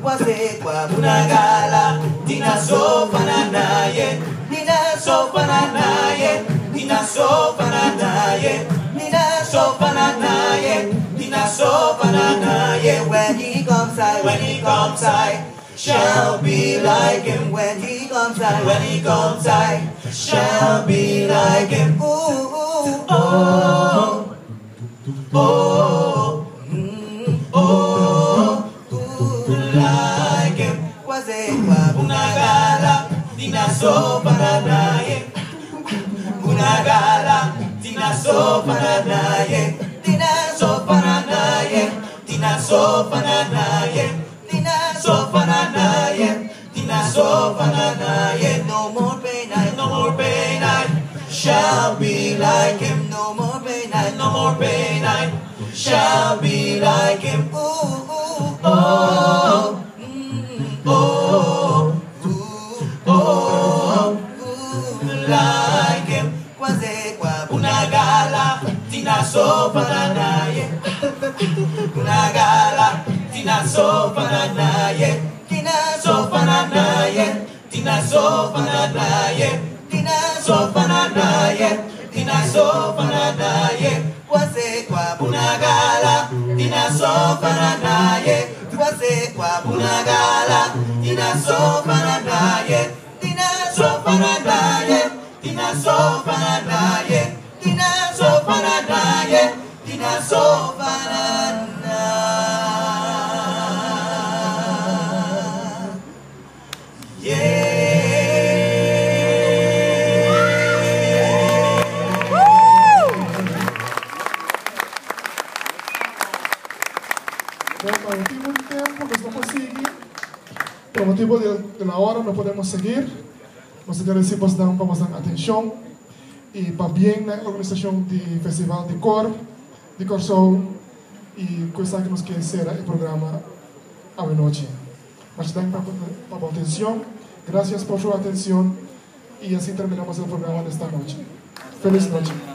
wase kwa bunagala, dina so fananaye, dina so fananaye, dina so fananaye, dina so fananaye, dina so fananaye. When he comes I shall be like him. When he comes I shall be like him. Ooh, ooh, oh, oh, oh, like him. Wase kwa bunagala, dina so fananaye, bunagala, dina so fananaye, dina so fananaye, dina so fananaye, dina so fananaye, dina so fananaye. No more pain, no more pain, I shall be like him. No more pain, no more pain, I shall be like him. Ooh, ooh, oh, oh, oh, like him. Wase kwa bunagala, dina so fananaye, bunagala, dina so fananaye, dina so fananaye, dina so fananaye, dina so fananaye, dina so fananaye. Wase kwa bunagala, dina so fananaye, wase kwa bunagala, dina so fananaye, dina so fananaye, dina so fananaye, dina so fananaye, dina so fananaye. Por motivo de tiempo nos vamos a seguir. Por motivo de la hora no podemos seguir. Nós agradecemos vamos dar atenção e para bem na organização do Festival de Cor Soul e coisa que nos quer ser o programa à noite. Mas dan para atenção. Gracias por sua atenção e assim terminamos o programa desta noite. Feliz noite.